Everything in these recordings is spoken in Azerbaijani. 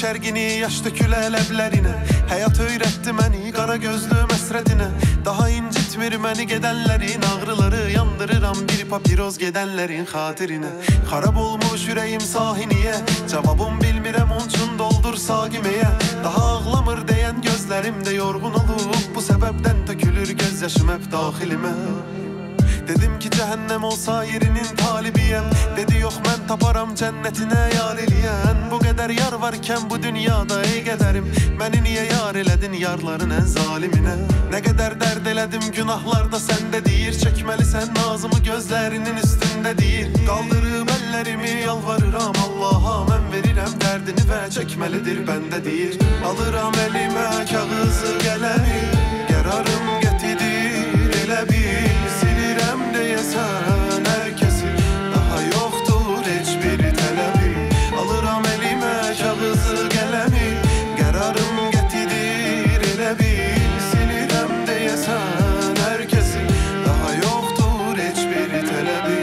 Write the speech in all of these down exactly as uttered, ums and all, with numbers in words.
şərgini, yaş dökülə ləblərinə. Həyat öyrətdi məni qara gözlü məsrədinə. Daha incitmir məni gedənlərin ağrıları, yandırıram bir papiroz gedənlərin xatirinə. Xarab olmuş ürəyim sahiniyə, cavabım bilmirəm onçun doldur saqiməyə. Daha ağlamır deyən gözlərimdə yorğun olub, bu səbəbdən tökülür göz yaşım hep daxilimə. Dedim ki cəhənnəm olsa yerinin talibiyəm. Dedi yox mən taparam cənnətinə yar eləyən. Bu qədər yar varkən bu dünyada ey qədərim, məni niyə yar elədin yarların ən zaliminə? Nə qədər dərd elədim günahlarda səndə deyir, çəkməlisən nazımı gözlərinin üstündə deyir. Qaldırıb əllərimi yalvarıram Allaha, mən verirəm dərdini və çəkməlidir bəndə deyir. Alıram əlimə kağızı qələmi, qərarım qətidir elə bil. Deyəsən hər kəsin daha yoxdur heç bir tələbi. Alıram əlimə kağızı qələmi, qərarım qətidir elə bil. Silirəm deyəsən hər kəsin daha yoxdur heç bir tələbi.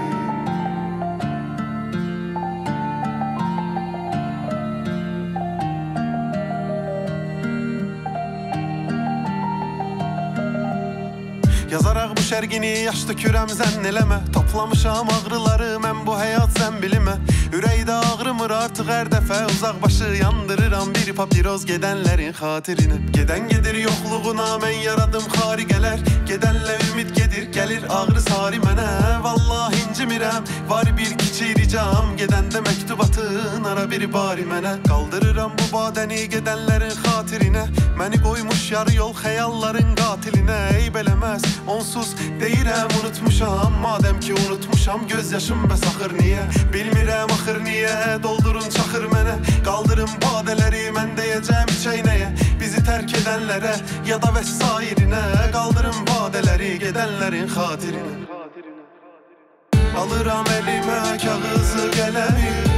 Yazaraq bu şərgini yaş dökürəm zənn eləmə. Toplamışam ağrıları mən bu həyat zəmbilimə. Ürəkdə ağrımır artıq hər dəfə, uzaq başı yandırıram bir papiroz gedənlərin xatirinə. Gedən gedir yoxluğuna mən yaradım xariqələr, gedənlə ümid gedir gəlir ağrı sari mənə. Vallahi incimirəm var bir kiçik ricam, gedəndə məktubatın ara bir bari mənə. Qaldırıram bu badəni gedənlərin xatirinə, məni qoymuş yarı yol xəyalların qatilinə. Eyb eləməz onsuz deyirəm unutmuşam, madəm ki unutmuşam göz yaşım bəs axır niyə? Bilmirəm axır niyə, doldurun çaxır mənə. Qaldırın badələri mən deyəcəm çeynəyə, bizi tərk edənlərə ya da vəsairinə. Qaldırın badələri gedənlərin xatirinə. Alıram əlimə kağızı qələmi,